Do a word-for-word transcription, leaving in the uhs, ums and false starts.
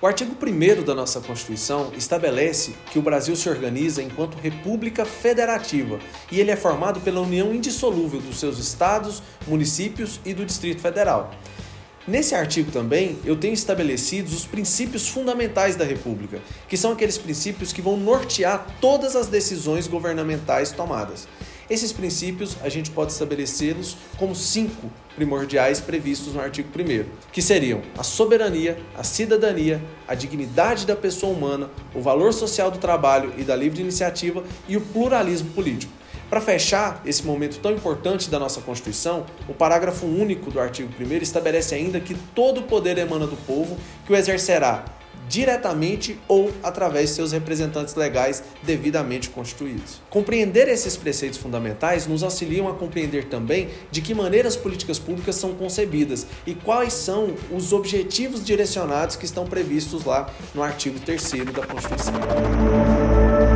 O artigo primeiro da nossa Constituição estabelece que o Brasil se organiza enquanto república federativa e ele é formado pela união indissolúvel dos seus estados, municípios e do Distrito Federal. Nesse artigo também eu tenho estabelecidos os princípios fundamentais da República, que são aqueles princípios que vão nortear todas as decisões governamentais tomadas. Esses princípios a gente pode estabelecê-los como cinco primordiais previstos no artigo primeiro, que seriam a soberania, a cidadania, a dignidade da pessoa humana, o valor social do trabalho e da livre iniciativa e o pluralismo político. Para fechar esse momento tão importante da nossa Constituição, o parágrafo único do artigo primeiro estabelece ainda que todo o poder emana do povo, que o exercerá diretamente ou através de seus representantes legais devidamente constituídos. Compreender esses preceitos fundamentais nos auxiliam a compreender também de que maneira as políticas públicas são concebidas e quais são os objetivos direcionados que estão previstos lá no artigo terceiro da Constituição.